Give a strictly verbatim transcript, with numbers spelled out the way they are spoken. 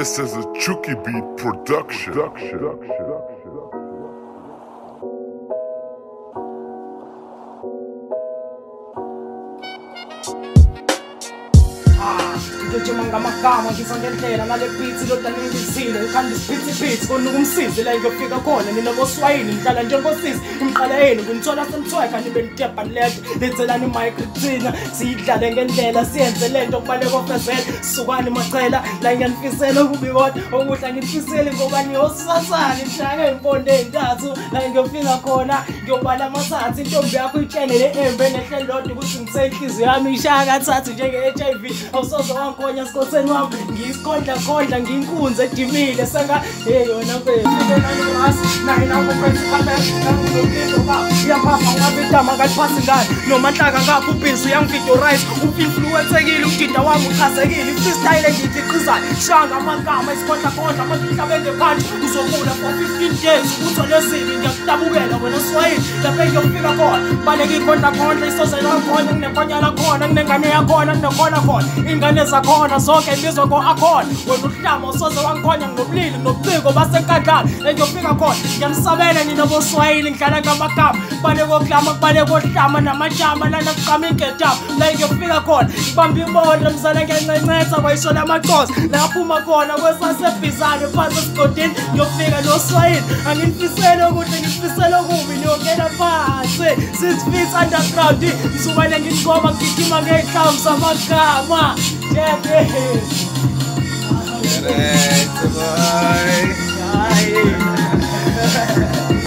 This is a Chucky Beat production. Ngijima ngamagama ngizongendlela ngale beats lodaningizile ukhanda isiphitsi beats konukumsizi la ngiyofika khona nina boswayini ngihlala njengosisi imqala yenu ngimthola semthweka nibe nitebha let lethelani mic kuthina siyidlale ngendlela siyenze lento kubale kofezela sukani macela la ngiyanifisela ukubi kodwa okuhla ngifisele ngoba niyosasana ngihlanga impondo entathu la ngiyofika khona ngiyobala amathathu intombi yakho itshene le embe nehle lodwa ukuthi ngiseyinhliziyo yami ishaya kathathu njenge H I V awusoze wankonya sikoseni wami ngisikhondla khondla nginkunze edimile senga hey yona mfethu nani nayi nawo mfethu kabe ngizokuzwa iyaphafa ngabe idama kaphasi ngani noma nhlaka ngapha ubhizi uyangvidorize uinfluenceekile ugida wami uchasekile freestyle ngikhiqizayo shanga amagama isikhondla khondla amahlabende phansi uzokula for fifteen days uthole sibi ngiyakudabukela wena swayini lapha ngiyofika khona baleke ikhondla khondla isoze lakhona nginekonyala khona nginengane yakhona nginekhona khona ingane zakhona zonke ibizwa ngo akhona wena uhlama usoze wangikhonya ngobulili nobuciko basenkandlana engiyofika khona ngiyanisabela nina boswayini ngihlala ngamagama bale koklama bale kohlama namajama lana kuqama ingedama la ngiyofika khona ngibamba imoto mzala ngiyancencetha kwayisho lamacosa la phuma khona kwesasebhizane phansi esigodini ngiyofika noswayini angifisele ukuthi ngifisele okubi niyongena phansi six feet underground ngizobale ngigqoma ngigijima ngey'hlamvu zamagama yeah Alright, boy.